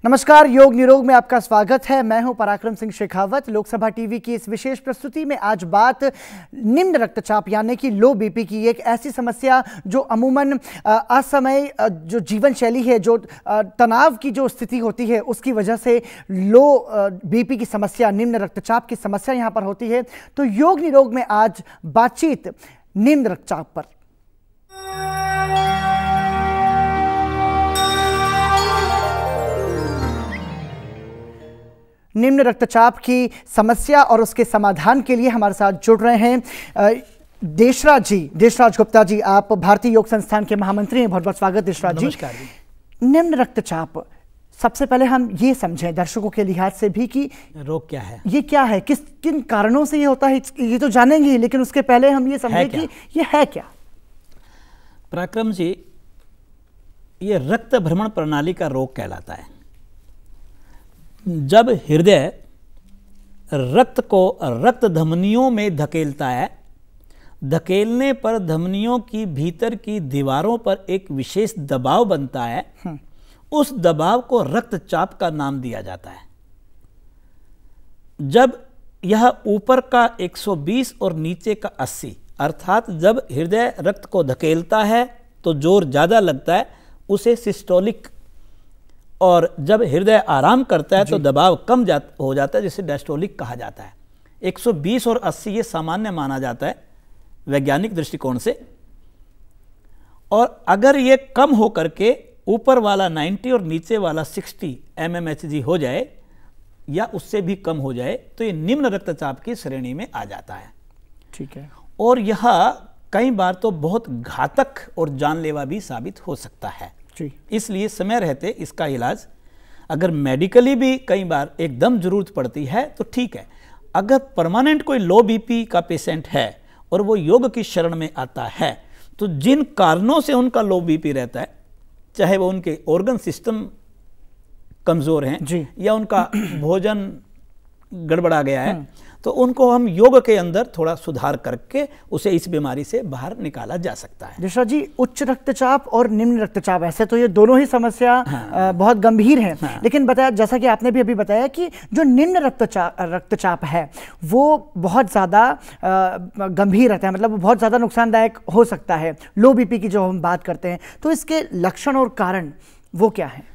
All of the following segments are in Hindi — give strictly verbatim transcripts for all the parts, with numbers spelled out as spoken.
नमस्कार, योग निरोग में आपका स्वागत है। मैं हूं पराक्रम सिंह शेखावत। लोकसभा टीवी की इस विशेष प्रस्तुति में आज बात निम्न रक्तचाप यानी कि लो बीपी की, एक ऐसी समस्या जो अमूमन असमय जो जीवन शैली है, जो तनाव की जो स्थिति होती है, उसकी वजह से लो बीपी की समस्या, निम्न रक्तचाप की समस्या यहां पर होती है। तो योग निरोग में आज बातचीत निम्न रक्तचाप पर। निम्न रक्तचाप की समस्या और उसके समाधान के लिए हमारे साथ जुड़ रहे हैं देशराज जी। देशराज गुप्ता जी, आप भारतीय योग संस्थान के महामंत्री हैं। बहुत बहुत स्वागत देशराज जी। नमस्कार जी। निम्न रक्तचाप, सबसे पहले हम ये समझें दर्शकों के लिहाज से भी कि रोग क्या है, ये क्या है, किस किन कारणों से ये होता है, ये तो जानेंगे ही, लेकिन उसके पहले हम ये समझें कि ये है क्या। पराक्रम जी, ये रक्त भ्रमण प्रणाली का रोग कहलाता है। जब हृदय रक्त को रक्त धमनियों में धकेलता है, धकेलने पर धमनियों की भीतर की दीवारों पर एक विशेष दबाव बनता है, उस दबाव को रक्तचाप का नाम दिया जाता है। जब यह ऊपर का एक सौ बीस और नीचे का अस्सी, अर्थात जब हृदय रक्त को धकेलता है तो जोर ज़्यादा लगता है, उसे सिस्टोलिक, और जब हृदय आराम करता है तो दबाव कम जा, हो जाता है, जिसे डायस्टोलिक कहा जाता है। एक सौ बीस और अस्सी ये सामान्य माना जाता है वैज्ञानिक दृष्टिकोण से। और अगर ये कम हो करके ऊपर वाला नब्बे और नीचे वाला साठ एम एम एच जी हो जाए या उससे भी कम हो जाए तो ये निम्न रक्तचाप की श्रेणी में आ जाता है। ठीक है। और यह कई बार तो बहुत घातक और जानलेवा भी साबित हो सकता है। इसलिए समय रहते इसका इलाज, अगर मेडिकली भी कई बार एकदम जरूरत पड़ती है तो ठीक है। अगर परमानेंट कोई लो बीपी का पेशेंट है और वो योग की शरण में आता है, तो जिन कारणों से उनका लो बीपी रहता है, चाहे वो उनके ऑर्गन सिस्टम कमज़ोर हैं या उनका भोजन गड़बड़ा गया है, तो उनको हम योग के अंदर थोड़ा सुधार करके उसे इस बीमारी से बाहर निकाला जा सकता है। देशराज जी, उच्च रक्तचाप और निम्न रक्तचाप, ऐसे तो ये दोनों ही समस्या हाँ। बहुत गंभीर है। हाँ। लेकिन बताया, जैसा कि आपने भी अभी बताया कि जो निम्न रक्तचाप रक्तचाप है वो बहुत ज़्यादा गंभीर रहता है, मतलब वो बहुत ज़्यादा नुकसानदायक हो सकता है। लो बीपी की जो हम बात करते हैं, तो इसके लक्षण और कारण वो क्या है?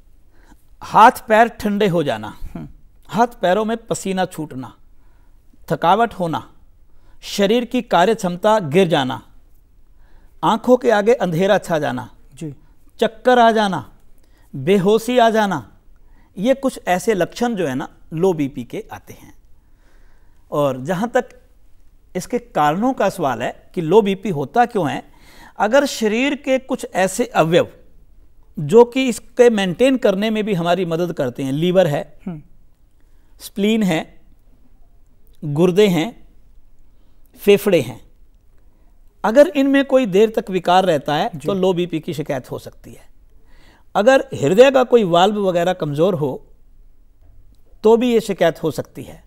हाथ पैर ठंडे हो जाना, हाथ पैरों में पसीना छूटना, थकावट होना, शरीर की कार्य क्षमता गिर जाना, आंखों के आगे अंधेरा छा जाना जी, चक्कर आ जाना, बेहोशी आ जाना, ये कुछ ऐसे लक्षण जो है ना लो बीपी के आते हैं। और जहाँ तक इसके कारणों का सवाल है कि लो बीपी होता क्यों है, अगर शरीर के कुछ ऐसे अवयव जो कि इसके मेंटेन करने में भी हमारी मदद करते हैं, लीवर है, स्प्लीन है, गुर्दे हैं, फेफड़े हैं, अगर इनमें कोई देर तक विकार रहता है तो लो बीपी की शिकायत हो सकती है। अगर हृदय का कोई वाल्व वगैरह कमज़ोर हो तो भी ये शिकायत हो सकती है।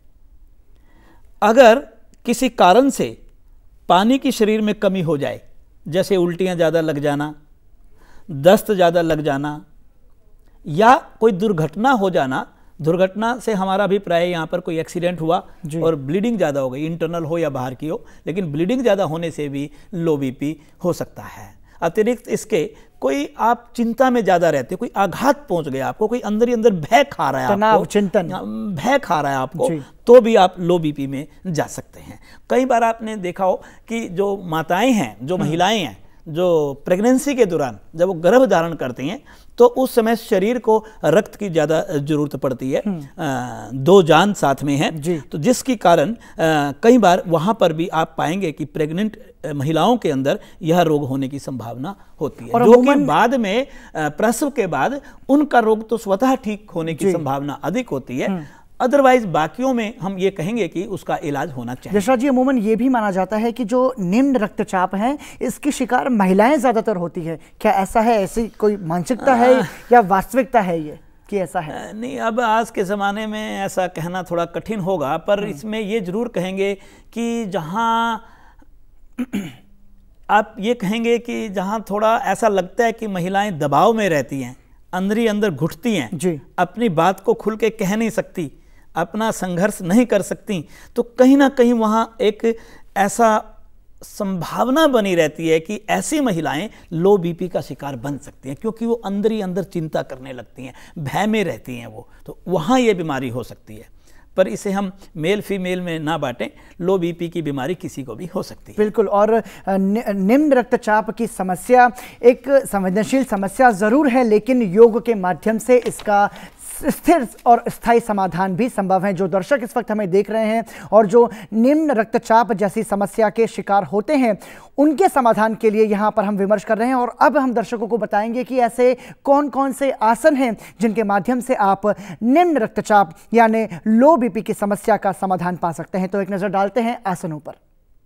अगर किसी कारण से पानी की शरीर में कमी हो जाए, जैसे उल्टियाँ ज़्यादा लग जाना, दस्त ज़्यादा लग जाना, या कोई दुर्घटना हो जाना, दुर्घटना से हमारा अभिप्राय यहाँ पर कोई एक्सीडेंट हुआ और ब्लीडिंग ज़्यादा हो गई, इंटरनल हो या बाहर की हो, लेकिन ब्लीडिंग ज़्यादा होने से भी लो बीपी हो सकता है। अतिरिक्त इसके कोई आप चिंता में ज़्यादा रहते, कोई आघात पहुँच गया आपको, कोई अंदर ही अंदर भय खा रहा है आपको, चिंतन भय खा रहा है आपको, तो भी आप लो बीपी में जा सकते हैं। कई बार आपने देखा हो कि जो माताएं हैं, जो महिलाएं हैं, जो प्रेगनेंसी के दौरान जब वो गर्भ धारण करती हैं तो उस समय शरीर को रक्त की ज़्यादा ज़रूरत पड़ती है। आ, दो जान साथ में हैं, तो जिसके कारण आ, कई बार वहाँ पर भी आप पाएंगे कि प्रेग्नेंट महिलाओं के अंदर यह रोग होने की संभावना होती है, जो कि बाद में प्रसव के बाद उनका रोग तो स्वतः ठीक होने की संभावना अधिक होती है। अदरवाइज बाकियों में हम ये कहेंगे कि उसका इलाज होना चाहिए। देशराज जी, अमूमन ये भी माना जाता है कि जो निम्न रक्तचाप है इसकी शिकार महिलाएं ज्यादातर होती है। क्या ऐसा है? ऐसी कोई मानसिकता है या वास्तविकता है ये कि ऐसा है? नहीं, अब आज के ज़माने में ऐसा कहना थोड़ा कठिन होगा, पर इसमें ये जरूर कहेंगे कि जहाँ आप ये कहेंगे कि जहाँ थोड़ा ऐसा लगता है कि महिलाएं दबाव में रहती हैं, अंदर ही अंदर घुटती हैं जी। अपनी बात को खुल के कह नहीं सकती, अपना संघर्ष नहीं कर सकती, तो कहीं ना कहीं वहाँ एक ऐसा संभावना बनी रहती है कि ऐसी महिलाएं लो बीपी का शिकार बन सकती हैं, क्योंकि वो अंदर ही अंदर चिंता करने लगती हैं, भय में रहती हैं वो, तो वहाँ ये बीमारी हो सकती है। पर इसे हम मेल फीमेल में ना बांटें, लो बीपी की बीमारी किसी को भी हो सकती है। बिल्कुल। और निम्न रक्तचाप की समस्या एक संवेदनशील समस्या ज़रूर है, लेकिन योग के माध्यम से इसका स्थिर और स्थायी समाधान भी संभव है। जो दर्शक इस वक्त हमें देख रहे हैं और जो निम्न रक्तचाप जैसी समस्या के शिकार होते हैं, उनके समाधान के लिए यहाँ पर हम विमर्श कर रहे हैं। और अब हम दर्शकों को बताएंगे कि ऐसे कौन कौन से आसन हैं जिनके माध्यम से आप निम्न रक्तचाप यानी लो बीपी की समस्या का समाधान पा सकते हैं। तो एक नज़र डालते हैं आसनों पर।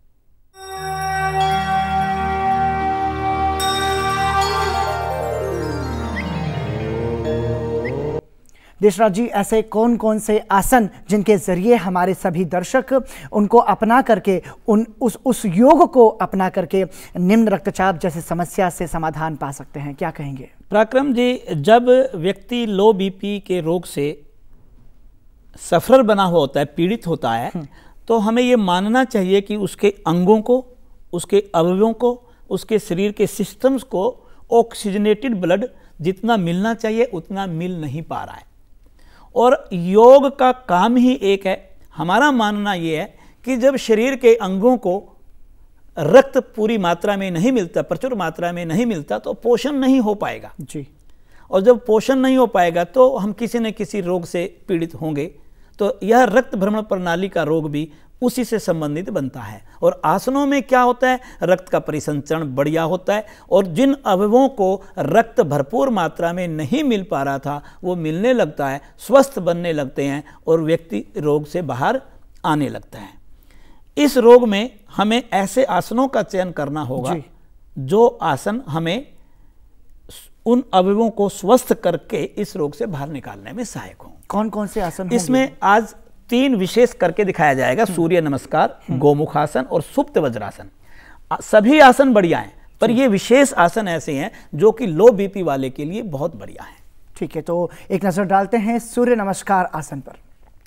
देशराज जी, ऐसे कौन कौन से आसन जिनके जरिए हमारे सभी दर्शक उनको अपना करके उन उस उस योग को अपना करके निम्न रक्तचाप जैसे समस्या से समाधान पा सकते हैं, क्या कहेंगे? पराक्रम जी, जब व्यक्ति लो बीपी के रोग से सफर बना हुआ होता है, पीड़ित होता है, तो हमें ये मानना चाहिए कि उसके अंगों को, उसके अवयवों को, उसके शरीर के सिस्टम्स को ऑक्सीजनेटेड ब्लड जितना मिलना चाहिए उतना मिल नहीं पा रहा है। और योग का काम ही एक है, हमारा मानना यह है कि जब शरीर के अंगों को रक्त पूरी मात्रा में नहीं मिलता, प्रचुर मात्रा में नहीं मिलता, तो पोषण नहीं हो पाएगा जी। और जब पोषण नहीं हो पाएगा तो हम किसी न किसी रोग से पीड़ित होंगे। तो यह रक्त भ्रमण प्रणाली का रोग भी उसी से संबंधित बनता है। और आसनों में क्या होता है, रक्त का परिसंचरण बढ़िया होता है और जिन अवयवों को रक्त भरपूर मात्रा में नहीं मिल पा रहा था वो मिलने लगता है, स्वस्थ बनने लगते हैं और व्यक्ति रोग से बाहर आने लगता है। इस रोग में हमें ऐसे आसनों का चयन करना होगा जो आसन हमें उन अवयवों को स्वस्थ करके इस रोग से बाहर निकालने में सहायक हों। कौन कौन से आसन? इसमें आज तीन विशेष करके दिखाया जाएगा, सूर्य नमस्कार, गोमुख आसन और सुप्त वज्रासन। सभी आसन बढ़िया हैं, पर ये विशेष आसन ऐसे हैं जो कि लो बीपी वाले के लिए बहुत बढ़िया हैं। ठीक है, तो एक नजर डालते हैं सूर्य नमस्कार आसन पर।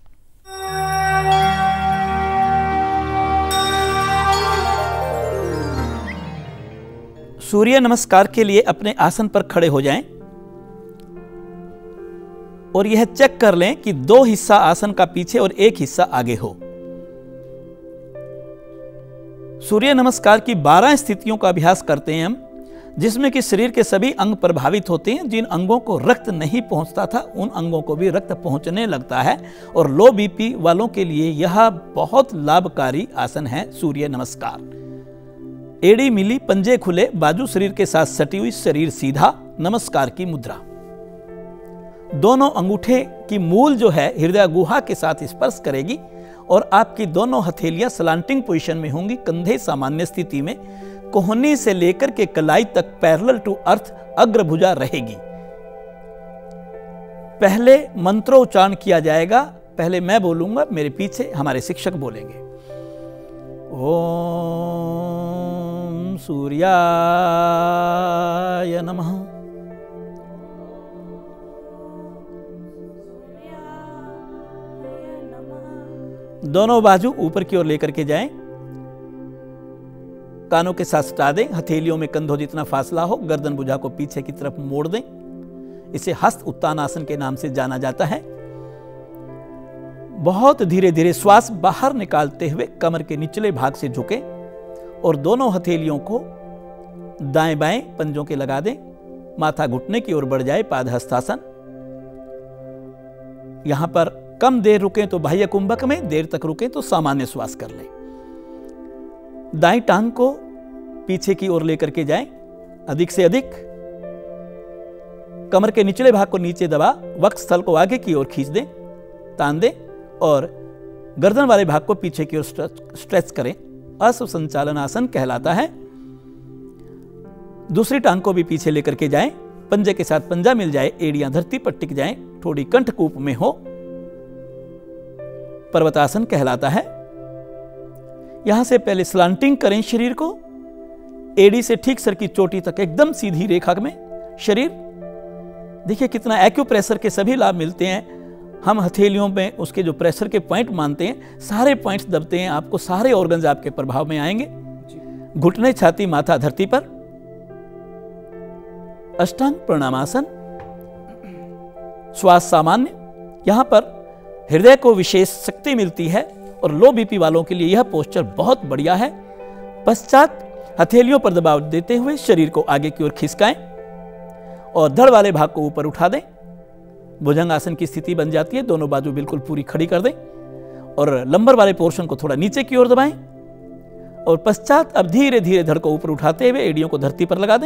सूर्य नमस्कार के लिए अपने आसन पर खड़े हो जाएं और यह चेक कर लें कि दो हिस्सा आसन का पीछे और एक हिस्सा आगे हो। सूर्य नमस्कार की बारह स्थितियों का अभ्यास करते हैं हम, जिसमें कि शरीर के सभी अंग प्रभावित होते हैं। जिन अंगों को रक्त नहीं पहुंचता था उन अंगों को भी रक्त पहुंचने लगता है और लो बीपी वालों के लिए यह बहुत लाभकारी आसन है सूर्य नमस्कार। एड़ी मिली, पंजे खुले, बाजू शरीर के साथ सटी हुई, शरीर सीधा, नमस्कार की मुद्रा। दोनों अंगूठे की मूल जो है हृदय गुहा के साथ स्पर्श करेगी और आपकी दोनों हथेलियां स्लांटिंग पोजीशन में होंगी, कंधे सामान्य स्थिति में, कोहनी से लेकर के कलाई तक पैरेलल टू अर्थ अग्रभुजा रहेगी। पहले मंत्रोच्चारण किया जाएगा, पहले मैं बोलूंगा, मेरे पीछे हमारे शिक्षक बोलेंगे। ओम सूर्याय नमः। दोनों बाजू ऊपर की ओर लेकर के जाएं, कानों के साथ सटा दें, हथेलियों में कंधों जितना फासला हो, गर्दन भुजा को पीछे की तरफ मोड़ दें। इसे हस्त उत्तान आसन के नाम से जाना जाता है। बहुत धीरे धीरे श्वास बाहर निकालते हुए कमर के निचले भाग से झुकें और दोनों हथेलियों को दाएं बाएं पंजों के लगा दें। माथा घुटने की ओर बढ़ जाए, पाद हस्तासन। यहां पर कम देर रुकें तो बाह्य कुंभक में, देर तक रुकें तो सामान्य श्वास कर लें। दाईं टांग को पीछे की ओर लेकर के जाएं, अधिक से अधिक। कमर के निचले भाग को नीचे दबा वक्ष स्थल को आगे की ओर खींच दें, तान दें और गर्दन वाले भाग को पीछे की ओर स्ट्रेच करें। अश्व संचालन आसन कहलाता है। दूसरी टांग को भी पीछे लेकर के जाएं, पंजे के साथ पंजा मिल जाए, एड़ियां धरती पर टिक जाएं, थोड़ी कंठकूप में हो, पर्वतासन कहलाता है। यहां से पहले स्लांटिंग करें शरीर को, एड़ी से ठीक सर की चोटी तक एकदम सीधी रेखा में शरीर, देखिए कितना एक्यूप्रेशर के सभी लाभ मिलते हैं। हम हथेलियों में उसके जो प्रेशर के पॉइंट मानते हैं, सारे पॉइंट्स दबते हैं, आपको सारे ऑर्गन्स आपके प्रभाव में आएंगे। घुटने, छाती, माथा धरती पर। अष्टांग प्रणामासन, श्वास सामान्य। यहां पर हृदय को विशेष शक्ति मिलती है और लो बीपी वालों के लिए यह पोस्चर बहुत बढ़िया है। पश्चात हथेलियों पर दबाव देते हुए शरीर को आगे की ओर खिसकाएं और धड़ वाले भाग को ऊपर उठा दें। भुजंगासन की स्थिति बन जाती है। दोनों बाजू बिल्कुल पूरी खड़ी कर दें और लंबर वाले पोर्शन को थोड़ा नीचे की ओर दबाएं और पश्चात अब धीरे धीरे धड़ को ऊपर उठाते हुए एड़ियों को धरती पर लगा दें।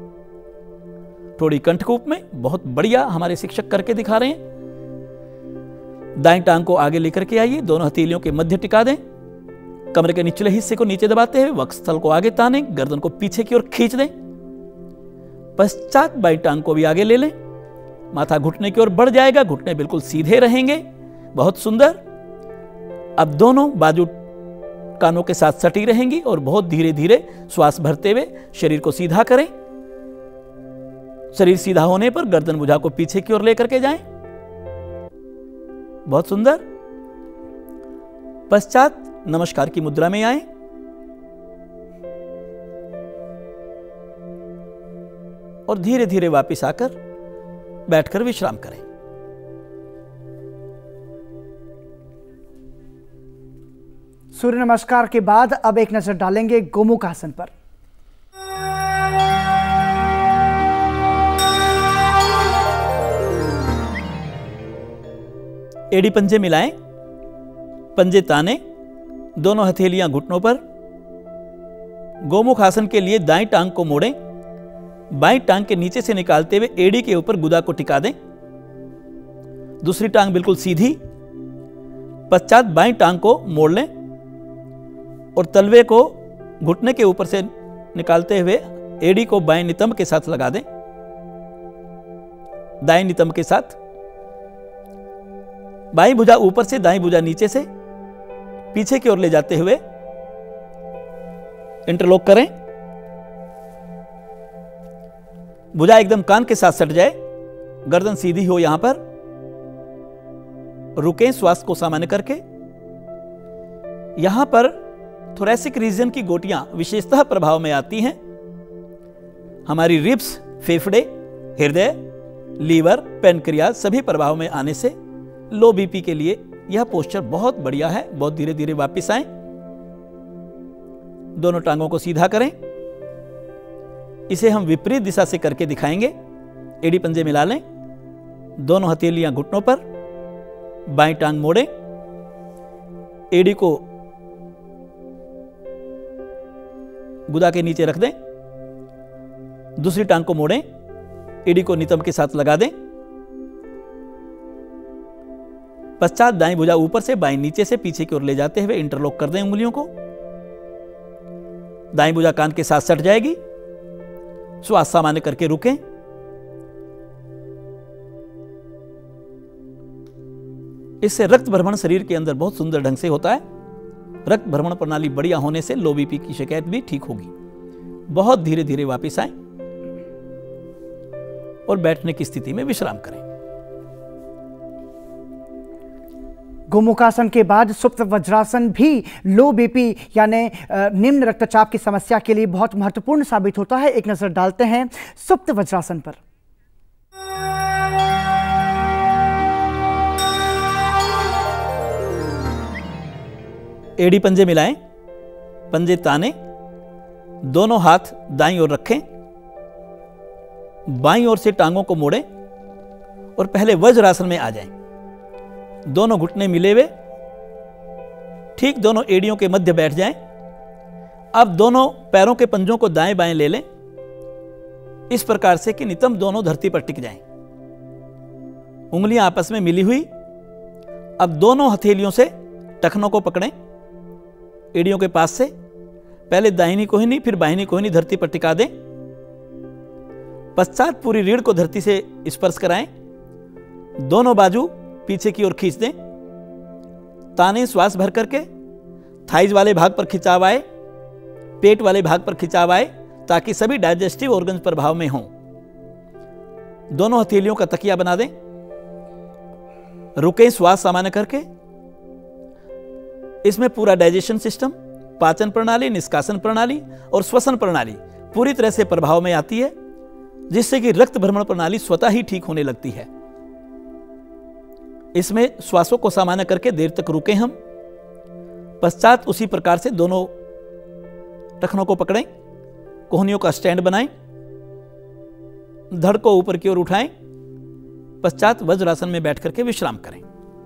थोड़ी कंठकूप में बहुत बढ़िया हमारे शिक्षक करके दिखा रहे हैं। दाएं टांग को आगे लेकर के आइए, दोनों हथेलियों के मध्य टिका दें। कमरे के निचले हिस्से को नीचे दबाते हुए वक्षस्थल को आगे तानें, गर्दन को पीछे की ओर खींच दें। पश्चात बाईं टांग को भी आगे ले लें। माथा घुटने की ओर बढ़ जाएगा, घुटने बिल्कुल सीधे रहेंगे। बहुत सुंदर। अब दोनों बाजू कानों के साथ सटी रहेंगी और बहुत धीरे धीरे श्वास भरते हुए शरीर को सीधा करें। शरीर सीधा होने पर गर्दन भुजा को पीछे की ओर लेकर के जाएं। बहुत सुंदर। पश्चात नमस्कार की मुद्रा में आएं। और धीरे धीरे वापस आकर बैठकर विश्राम करें। सूर्य नमस्कार के बाद अब एक नजर डालेंगे गोमुख आसन पर। एड़ी पंजे मिलाएं, पंजे ताने, दोनों हथेलियां घुटनों पर। गोमुख आसन के लिए दाईं टांग को मोड़ें, बाईं टांग के नीचे से निकालते हुए एड़ी के ऊपर गुदा को टिका दें। दूसरी टांग बिल्कुल सीधी। पश्चात बाईं टांग को मोड़ लें और तलवे को घुटने के ऊपर से निकालते हुए एड़ी को बाएं नितंब के साथ लगा दें। दाएं नितंब के साथ बाईं भुजा ऊपर से, दाईं भुजा नीचे से पीछे की ओर ले जाते हुए इंटरलॉक करें। भुजा एकदम कान के साथ सट जाए, गर्दन सीधी हो। यहां पर रुकें श्वास को सामान्य करके। यहां पर थोरेसिक रीजन की गोटियां विशेषतः प्रभाव में आती हैं। हमारी रिब्स, फेफड़े, हृदय, लीवर, पैनक्रियाज सभी प्रभाव में आने से लो बीपी के लिए यह पोस्चर बहुत बढ़िया है। बहुत धीरे धीरे वापस आएं। दोनों टांगों को सीधा करें। इसे हम विपरीत दिशा से करके दिखाएंगे। एड़ी पंजे मिला लें, दोनों हथेलियां घुटनों पर, बाईं टांग मोड़ें, एड़ी को गुदा के नीचे रख दें। दूसरी टांग को मोड़ें, एड़ी को नितंब के साथ लगा दें। पश्चात दाईं भुजा ऊपर से, बाईं नीचे से पीछे की ओर ले जाते हुए इंटरलॉक कर दें उंगलियों को। दाईं भुजा कान के साथ सट जाएगी। श्वास सामान्य करके रुकें। इससे रक्त भ्रमण शरीर के अंदर बहुत सुंदर ढंग से होता है। रक्त भ्रमण प्रणाली बढ़िया होने से लो बीपी की शिकायत भी ठीक होगी। बहुत धीरे धीरे वापस आएं और बैठने की स्थिति में विश्राम करें। गोमुखासन के बाद सुप्त वज्रासन भी लो बीपी यानी निम्न रक्तचाप की समस्या के लिए बहुत महत्वपूर्ण साबित होता है। एक नजर डालते हैं सुप्त वज्रासन पर। एड़ी पंजे मिलाएं, पंजे ताने, दोनों हाथ दाईं ओर रखें। बाईं ओर से टांगों को मोड़ें और पहले वज्रासन में आ जाएं। दोनों घुटने मिले हुए ठीक दोनों एड़ियों के मध्य बैठ जाएं। अब दोनों पैरों के पंजों को दाएं बाएं ले लें, इस प्रकार से कि नितंब दोनों धरती पर टिक जाएं। उंगलियां आपस में मिली हुई। अब दोनों हथेलियों से टखनों को पकड़ें एड़ियों के पास से। पहले दाहिनी कोहनी फिर बाहिनी कोहनी धरती पर टिका दें। पश्चात पूरी रीढ़ को धरती से स्पर्श कराएं। दोनों बाजू पीछे की ओर खींच दें। ताने श्वास भर करके थाइज वाले भाग पर खिंचाव आए, पेट वाले भाग पर खिंचाव आए, ताकि सभी डाइजेस्टिव ऑर्गन्स प्रभाव में हों। दोनों हथेलियों का तकिया बना दें, रुकें श्वास सामान्य करके। इसमें पूरा डाइजेशन सिस्टम, पाचन प्रणाली, निष्कासन प्रणाली और श्वसन प्रणाली पूरी तरह से प्रभाव में आती है, जिससे कि रक्त भ्रमण प्रणाली स्वतः ही ठीक होने लगती है। इसमें श्वासों को सामान्य करके देर तक रुकें हम। पश्चात उसी प्रकार से दोनों टखनों को पकड़ें, कोहनियों का स्टैंड बनाएं, धड़ को ऊपर की ओर उठाएं, पश्चात वज्रासन में बैठ करके विश्राम करें।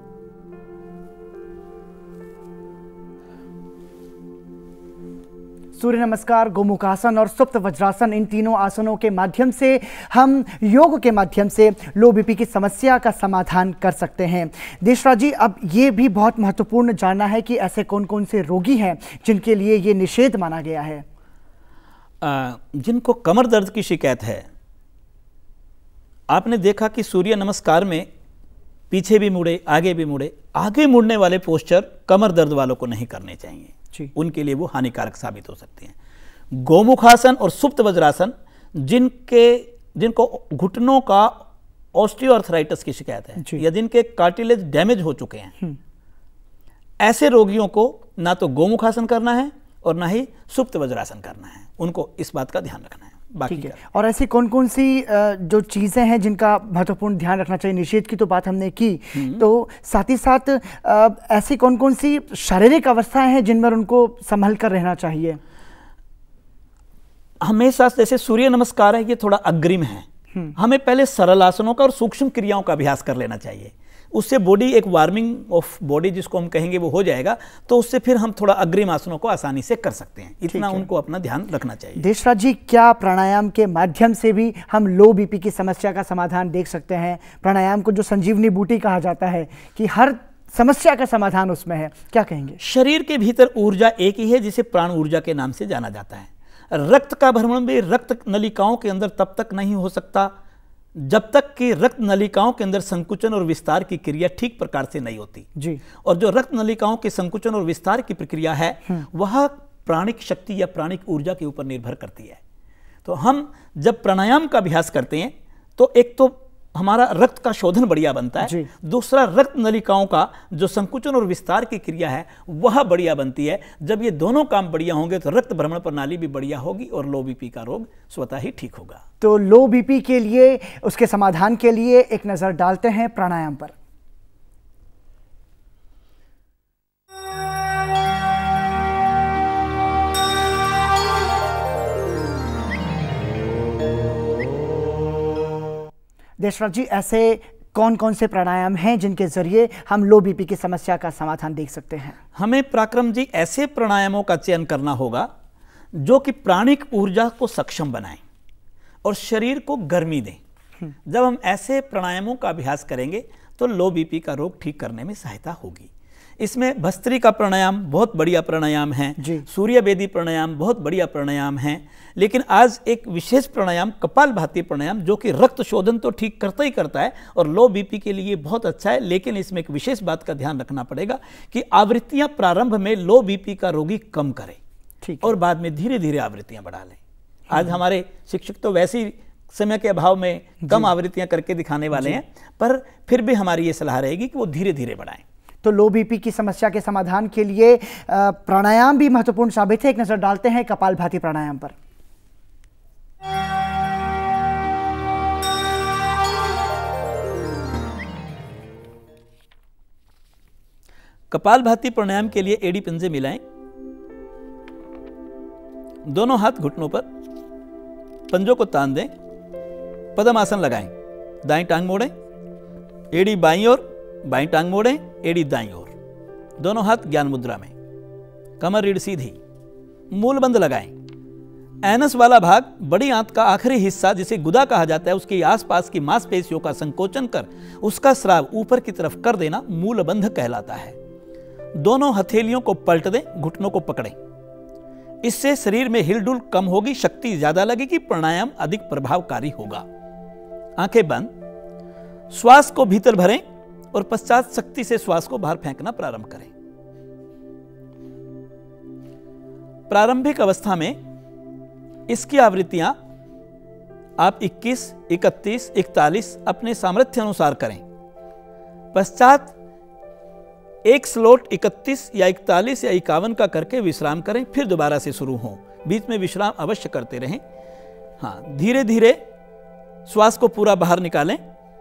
सूर्य नमस्कार, गोमुखासन और सुप्त वज्रासन, इन तीनों आसनों के माध्यम से हम योग के माध्यम से लो बीपी की समस्या का समाधान कर सकते हैं। देशराज जी, अब ये भी बहुत महत्वपूर्ण जानना है कि ऐसे कौन कौन से रोगी हैं जिनके लिए ये निषेध माना गया है। आ, जिनको कमर दर्द की शिकायत है, आपने देखा कि सूर्य नमस्कार में पीछे भी मुड़े, आगे भी मुड़े, आगे मुड़ने वाले पोस्चर कमर दर्द वालों को नहीं करने चाहिए, उनके लिए वो हानिकारक साबित हो सकते हैं। गोमुखासन और सुप्त वज्रासन, जिनके जिनको घुटनों का ऑस्टियोआर्थराइटिस की शिकायत है या जिनके कार्टिलेज डैमेज हो चुके हैं, ऐसे रोगियों को ना तो गोमुखासन करना है और ना ही सुप्त वज्रासन करना है। उनको इस बात का ध्यान रखना है। बाकी ठीक है। और ऐसी कौन कौन सी जो चीज़ें हैं जिनका महत्वपूर्ण ध्यान रखना चाहिए? निषेध की तो बात हमने की, तो साथ ही साथ ऐसी कौन कौन सी शारीरिक अवस्थाएं हैं जिनमें उनको संभल कर रहना चाहिए? हमेशा जैसे सूर्य नमस्कार है, ये थोड़ा अग्रिम है, हमें पहले सरल आसनों का और सूक्ष्म क्रियाओं का अभ्यास कर लेना चाहिए। उससे बॉडी एक वार्मिंग ऑफ बॉडी जिसको हम कहेंगे वो हो जाएगा, तो उससे फिर हम थोड़ा अग्रिम आसनों को आसानी से कर सकते हैं। इतना उनको अपना ध्यान रखना चाहिए। देशराज जी, क्या प्राणायाम के माध्यम से भी हम लो बीपी की समस्या का समाधान देख सकते हैं? प्राणायाम को जो संजीवनी बूटी कहा जाता है कि हर समस्या का समाधान उसमें है, क्या कहेंगे? शरीर के भीतर ऊर्जा एक ही है जिसे प्राण ऊर्जा के नाम से जाना जाता है। रक्त का भ्रमण भी रक्त नलिकाओं के अंदर तब तक नहीं हो सकता जब तक कि रक्त नलिकाओं के अंदर संकुचन और विस्तार की क्रिया ठीक प्रकार से नहीं होती जी। और जो रक्त नलिकाओं के संकुचन और विस्तार की प्रक्रिया है वह प्राणिक शक्ति या प्राणिक ऊर्जा के ऊपर निर्भर करती है। तो हम जब प्राणायाम का अभ्यास करते हैं तो एक तो हमारा रक्त का शोधन बढ़िया बनता है, दूसरा रक्त नलिकाओं का जो संकुचन और विस्तार की क्रिया है वह बढ़िया बनती है। जब ये दोनों काम बढ़िया होंगे तो रक्त भ्रमण प्रणाली भी बढ़िया होगी और लो बीपी का रोग स्वतः ही ठीक होगा। तो लो बीपी के लिए, उसके समाधान के लिए एक नजर डालते हैं प्राणायाम पर। देशराज जी, ऐसे कौन कौन से प्राणायाम हैं जिनके जरिए हम लो बीपी की समस्या का समाधान देख सकते हैं? हमें पराक्रम जी ऐसे प्राणायामों का चयन करना होगा जो कि प्राणिक ऊर्जा को सक्षम बनाएं और शरीर को गर्मी दें। जब हम ऐसे प्राणायामों का अभ्यास करेंगे तो लो बीपी का रोग ठीक करने में सहायता होगी। इसमें भस्त्रिका प्राणायाम बहुत बढ़िया प्राणायाम है, सूर्य वेदी प्राणायाम बहुत बढ़िया प्राणायाम है, लेकिन आज एक विशेष प्राणायाम कपालभाति प्राणायाम जो कि रक्त शोधन तो ठीक करता ही करता है और लो बीपी के लिए बहुत अच्छा है, लेकिन इसमें एक विशेष बात का ध्यान रखना पड़ेगा कि आवृत्तियां प्रारंभ में लो बीपी का रोगी कम करे और बाद में धीरे धीरे आवृत्तियां बढ़ा ले। आज हमारे शिक्षक तो वैसे ही समय के अभाव में कम आवृत्तियां करके दिखाने वाले हैं, पर फिर भी हमारी ये सलाह रहेगी कि वो धीरे धीरे बढ़ाएं। तो लो बीपी की समस्या के समाधान के लिए प्राणायाम भी महत्वपूर्ण साबित है। एक नजर डालते हैं कपालभाति प्राणायाम पर। कपालभाति प्राणायाम के लिए एड़ी पंजे मिलाएं, दोनों हाथ घुटनों पर, पंजों को तान दें, पद्मासन लगाएं, दाएं टांग मोड़ें, एड़ी बाईं ओर, बाईं टांग मोड़ें, एड़ी दाईं ओर, दोनों हाथ ज्ञान मुद्रा में, कमर रीढ़ सीधी, मूल बंद लगाएं। एनस वाला भाग, बड़ी आंत का आखिरी हिस्सा जिसे गुदा कहा जाता है, उसके आसपास की मांसपेशियों का संकोचन कर उसका स्राव ऊपर की तरफ कर देना मूल बंध कहलाता है। दोनों हथेलियों को पलट दें, घुटनों को पकड़ें। इससे शरीर में हिलडुल कम होगी, शक्ति ज्यादा लगेगी, प्राणायाम अधिक प्रभावकारी होगा। आंखें बंद, श्वास को भीतर भरें और पश्चात शक्ति से श्वास को बाहर फेंकना प्रारंभ करें। प्रारंभिक अवस्था में इसकी आवृत्तियां आप इक्कीस, इकतीस, इकतालीस अपने सामर्थ्य अनुसार करें। पश्चात एक स्लोट इकतीस या इकतालीस या इक्यावन का करके विश्राम करें, फिर दोबारा से शुरू हों। बीच में विश्राम अवश्य करते रहें। हाँ, धीरे धीरे श्वास को पूरा बाहर निकालें।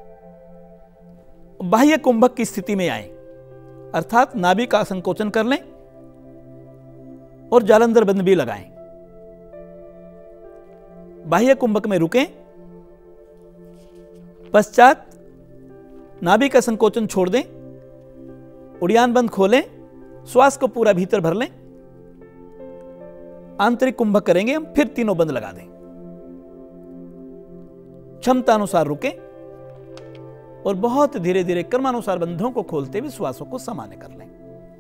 बाह्य कुंभक की स्थिति में आए, अर्थात नाभि का संकोचन कर लें और जालंधर बंद भी लगाएं। बाह्य कुंभक में रुकें, पश्चात नाभि का संकोचन छोड़ दें, उड़ान बंद खोलें, श्वास को पूरा भीतर भर लें। आंतरिक कुंभक करेंगे हम, फिर तीनों बंद लगा दें। क्षमता अनुसार रुकें और बहुत धीरे धीरे क्रमानुसार बंधों को खोलते हुए श्वासों को सामान्य कर लें।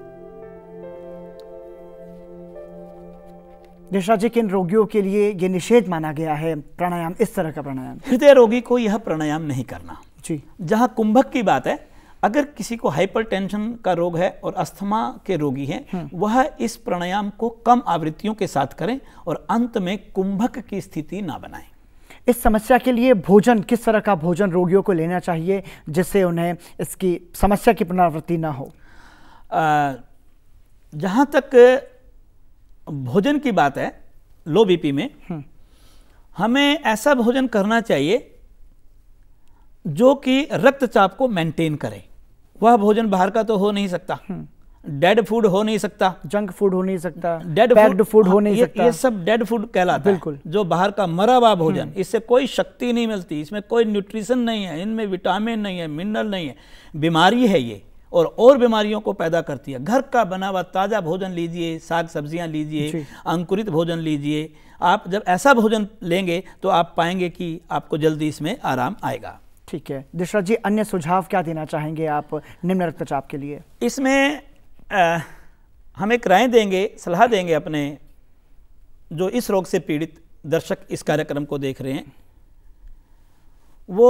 देशराज जी, किन रोगियों के लिए ये निषेध माना गया है प्राणायाम, इस तरह का प्राणायाम? हृदय रोगी को यह प्राणायाम नहीं करना जी। जहां कुंभक की बात है, अगर किसी को हाइपरटेंशन का रोग है और अस्थमा के रोगी हैं, वह इस प्राणायाम को कम आवृत्तियों के साथ करें और अंत में कुंभक की स्थिति ना बनाएं। इस समस्या के लिए भोजन, किस तरह का भोजन रोगियों को लेना चाहिए जिससे उन्हें इसकी समस्या की पुनरावृत्ति ना हो? जहाँ तक भोजन की बात है, लो बीपी में हमें ऐसा भोजन करना चाहिए जो कि रक्तचाप को मेंटेन करे। वह भोजन बाहर का तो हो नहीं सकता, डेड फूड हो नहीं सकता, जंक फूड हो नहीं सकता, डेड पैक्ड फूड हो नहीं ये, सकता। ये सब डेड फूड कहलाता है। बिल्कुल। जो बाहर का मरा हुआ भोजन, इससे कोई शक्ति नहीं मिलती, इसमें कोई न्यूट्रिशन नहीं है, इनमें विटामिन नहीं है, मिनरल नहीं है, बीमारी है ये, और और बीमारियों को पैदा करती है। घर का बना हुआ ताज़ा भोजन लीजिए, साग सब्जियां लीजिए, अंकुरित भोजन लीजिए। आप जब ऐसा भोजन लेंगे तो आप पाएंगे कि आपको जल्दी इसमें आराम आएगा। ठीक है देशराज जी, अन्य सुझाव क्या देना चाहेंगे आप निम्न रक्तचाप के लिए? इसमें आ, हम एक राय देंगे, सलाह देंगे अपने जो इस रोग से पीड़ित दर्शक इस कार्यक्रम को देख रहे हैं, वो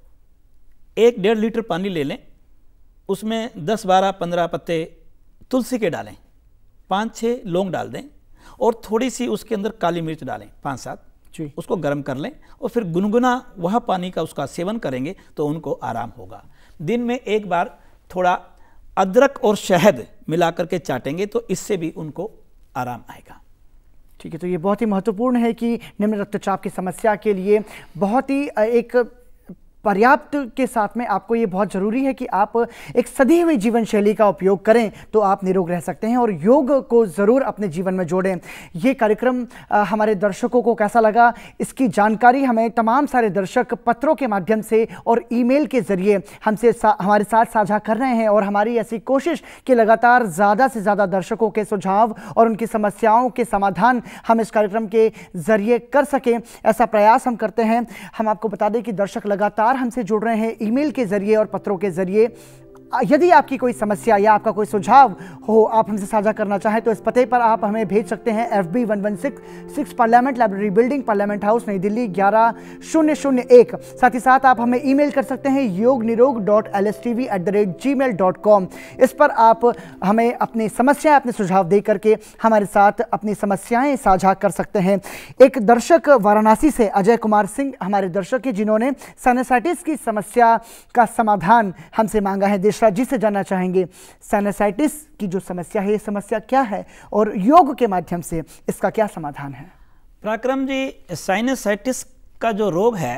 एक डेढ़ लीटर पानी ले लें, उसमें दस बारह पंद्रह पत्ते तुलसी के डालें, पाँच छः लौंग डाल दें और थोड़ी सी उसके अंदर काली मिर्च डालें, पाँच सात जी। उसको गर्म कर लें और फिर गुनगुना वह पानी का उसका सेवन करेंगे तो उनको आराम होगा। दिन में एक बार थोड़ा अदरक और शहद मिलाकर के चाटेंगे तो इससे भी उनको आराम आएगा। ठीक है, तो ये बहुत ही महत्वपूर्ण है कि निम्न रक्तचाप की समस्या के लिए बहुत ही एक पर्याप्त के साथ में आपको ये बहुत ज़रूरी है कि आप एक सधी हुई जीवन शैली का उपयोग करें तो आप निरोग रह सकते हैं और योग को ज़रूर अपने जीवन में जोड़ें। ये कार्यक्रम हमारे दर्शकों को कैसा लगा, इसकी जानकारी हमें तमाम सारे दर्शक पत्रों के माध्यम से और ईमेल के ज़रिए हमसे सा, हमारे साथ साझा कर रहे हैं और हमारी ऐसी कोशिश कि लगातार ज़्यादा से ज़्यादा दर्शकों के सुझाव और उनकी समस्याओं के समाधान हम इस कार्यक्रम के ज़रिए कर सकें, ऐसा प्रयास हम करते हैं। हम आपको बता दें कि दर्शक लगातार हमसे जुड़ रहे हैं ईमेल के जरिए और पत्रों के जरिए। यदि आपकी कोई समस्या या आपका कोई सुझाव हो, आप हमसे साझा करना चाहें तो इस पते पर आप हमें भेज सकते हैं। F B one one six six parliament library building, parliament house, नई दिल्ली ग्यारह शून्य शून्य एक। साथ ही साथ आप हमें ईमेल कर सकते हैं Yog Nirog dot L S T V at the rate Gmail dot com. इस पर आप हमें अपनी समस्याएं, अपने सुझाव दे करके हमारे साथ अपनी समस्याएं साझा कर सकते हैं। एक दर्शक वाराणसी से अजय कुमार सिंह हमारे दर्शक हैं जिन्होंने साइनसाइटिस की समस्या का समाधान हमसे मांगा है। देशराज जी से जानना चाहेंगे साइनसाइटिस की जो समस्या है, ये समस्या क्या है और योग के माध्यम से इसका क्या समाधान है? पराक्रम जी, साइनसाइटिस का जो रोग है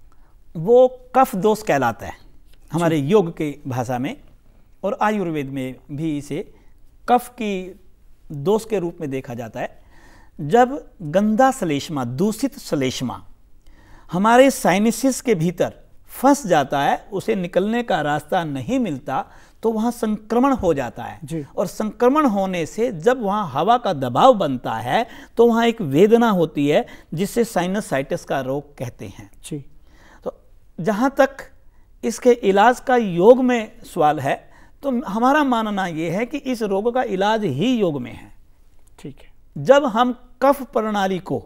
वो कफ दोष कहलाता है हमारे योग की भाषा में, और आयुर्वेद में भी इसे कफ की दोष के रूप में देखा जाता है। जब गंदा श्लेष्मा, दूषित श्लेष्मा हमारे साइनसिस के भीतर फंस जाता है, उसे निकलने का रास्ता नहीं मिलता, तो वहाँ संक्रमण हो जाता है। और संक्रमण होने से जब वहाँ हवा का दबाव बनता है तो वहाँ एक वेदना होती है जिसे साइनसाइटिस का रोग कहते हैं जी। तो जहाँ तक इसके इलाज का योग में सवाल है तो हमारा मानना यह है कि इस रोग का इलाज ही योग में है। ठीक है, जब हम कफ प्रणाली को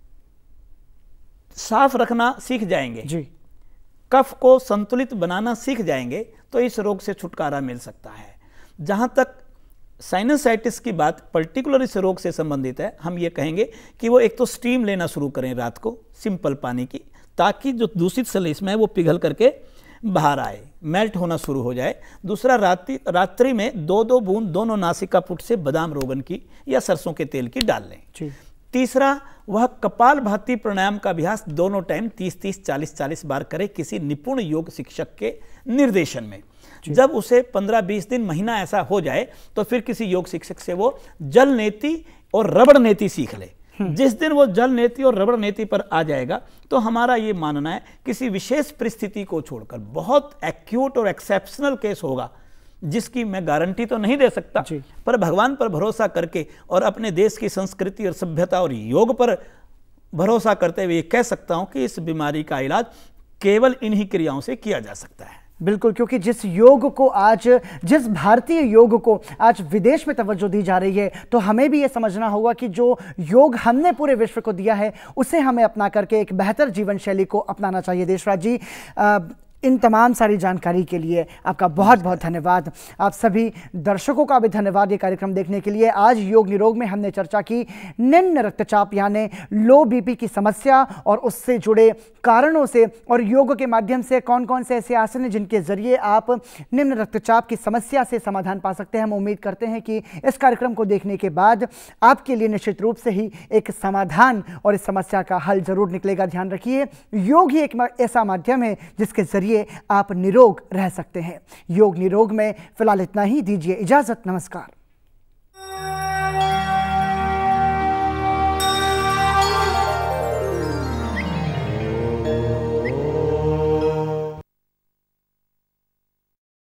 साफ रखना सीख जाएंगे जी, कफ को संतुलित बनाना सीख जाएंगे तो इस रोग से छुटकारा मिल सकता है। जहाँ तक साइनसाइटिस की बात पर्टिकुलर इस रोग से संबंधित है, हम ये कहेंगे कि वो एक तो स्टीम लेना शुरू करें रात को, सिंपल पानी की, ताकि जो दूषित सेल इसमें है वो पिघल करके बाहर आए, मेल्ट होना शुरू हो जाए। दूसरा, रात्रि रात्रि में दो दो बूंद दोनों नासिका पुट से बादाम रोगन की या सरसों के तेल की डाल लें। जी। तीसरा, वह कपाल भाती प्राणायाम का अभ्यास दोनों टाइम तीस तीस चालीस चालीस बार करे किसी निपुण योग शिक्षक के निर्देशन में। जब उसे पंद्रह बीस दिन महीना ऐसा हो जाए तो फिर किसी योग शिक्षक से वो जल नेति और रबड़ नेति सीख ले। जिस दिन वो जल नेति और रबड़ नेति पर आ जाएगा तो हमारा ये मानना है किसी विशेष परिस्थिति को छोड़कर बहुत एक्यूट और एक्सेप्शनल केस होगा, जिसकी मैं गारंटी तो नहीं दे सकता, पर भगवान पर भरोसा करके और अपने देश की संस्कृति और सभ्यता और योग पर भरोसा करते हुए कह सकता हूं कि इस बीमारी का इलाज केवल इन्हीं क्रियाओं से किया जा सकता है। बिल्कुल, क्योंकि जिस योग को आज, जिस भारतीय योग को आज विदेश में तवज्जो दी जा रही है, तो हमें भी ये समझना होगा कि जो योग हमने पूरे विश्व को दिया है उसे हमें अपना करके एक बेहतर जीवन शैली को अपनाना चाहिए। देशराज जी, आ, इन तमाम सारी जानकारी के लिए आपका बहुत बहुत धन्यवाद। आप सभी दर्शकों का भी धन्यवाद ये कार्यक्रम देखने के लिए। आज योग निरोग में हमने चर्चा की निम्न रक्तचाप यानी लो बीपी की समस्या और उससे जुड़े कारणों से, और योग के माध्यम से कौन कौन से ऐसे आसन हैं जिनके जरिए आप निम्न रक्तचाप की समस्या से समाधान पा सकते हैं। हम उम्मीद करते हैं कि इस कार्यक्रम को देखने के बाद आपके लिए निश्चित रूप से ही एक समाधान और इस समस्या का हल जरूर निकलेगा। ध्यान रखिए, योग ही एक ऐसा माध्यम है जिसके जरिए आप निरोग रह सकते हैं। योग निरोग में फिलहाल इतना ही। दीजिए इजाजत। नमस्कार।